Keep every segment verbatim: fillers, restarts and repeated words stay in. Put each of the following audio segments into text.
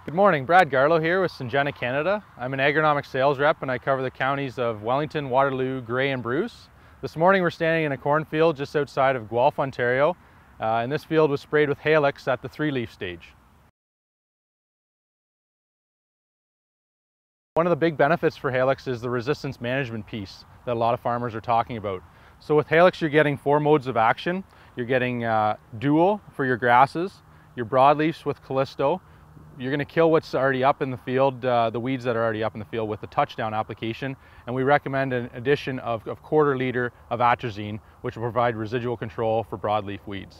Good morning, Brad Garlough here with Syngenta Canada. I'm an agronomic sales rep and I cover the counties of Wellington, Waterloo, Grey and Bruce. This morning we're standing in a cornfield just outside of Guelph, Ontario, uh, and this field was sprayed with Halex at the three-leaf stage. One of the big benefits for Halex is the resistance management piece that a lot of farmers are talking about. So with Halex you're getting four modes of action. You're getting uh, dual for your grasses, your broadleafs with Callisto. You're going to kill what's already up in the field, uh, the weeds that are already up in the field with the touchdown application, and we recommend an addition of a quarter liter of atrazine, which will provide residual control for broadleaf weeds.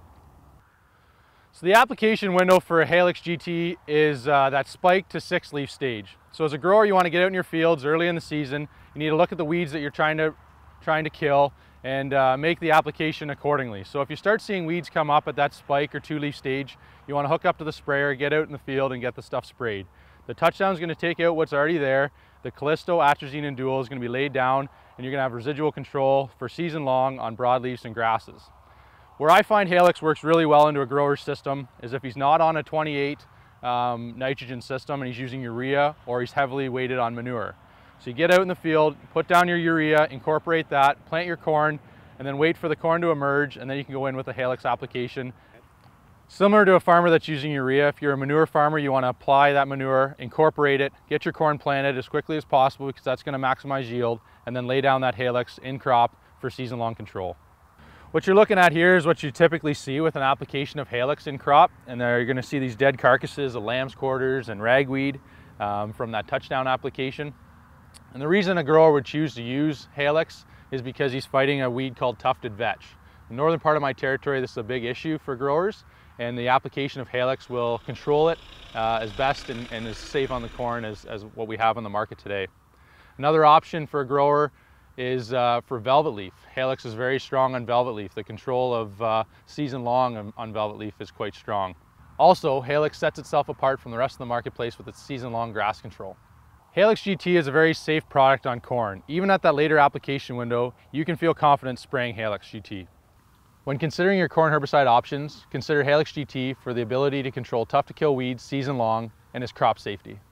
So the application window for a Halex G T is uh, that spike to six leaf stage. So as a grower you want to get out in your fields early in the season, you need to look at the weeds that you're trying to, trying to kill and uh, make the application accordingly. So if you start seeing weeds come up at that spike or two leaf stage, you want to hook up to the sprayer, get out in the field and get the stuff sprayed. The touchdown is going to take out what's already there. The Callisto, atrazine and dual is going to be laid down and you're going to have residual control for season long on broadleafs and grasses. Where I find Halex works really well into a grower's system is if he's not on a twenty-eight um, nitrogen system and he's using urea, or he's heavily weighted on manure. So you get out in the field, put down your urea, incorporate that, plant your corn, and then wait for the corn to emerge, and then you can go in with a Halex application. Similar to a farmer that's using urea, if you're a manure farmer, you want to apply that manure, incorporate it, get your corn planted as quickly as possible because that's going to maximize yield, and then lay down that Halex in crop for season-long control. What you're looking at here is what you typically see with an application of Halex in crop, and there you're going to see these dead carcasses of lamb's quarters and ragweed um, from that touchdown application. And the reason a grower would choose to use Halex is because he's fighting a weed called tufted vetch. In the northern part of my territory, this is a big issue for growers, and the application of Halex will control it uh, as best and, and as safe on the corn as, as what we have on the market today. Another option for a grower is uh, for velvet leaf. Halex is very strong on velvet leaf. The control of uh, season long on, on velvet leaf is quite strong. Also, Halex sets itself apart from the rest of the marketplace with its season long grass control. Halex G T is a very safe product on corn. Even at that later application window, you can feel confident spraying Halex G T. When considering your corn herbicide options, consider Halex G T for the ability to control tough to kill weeds season long and its crop safety.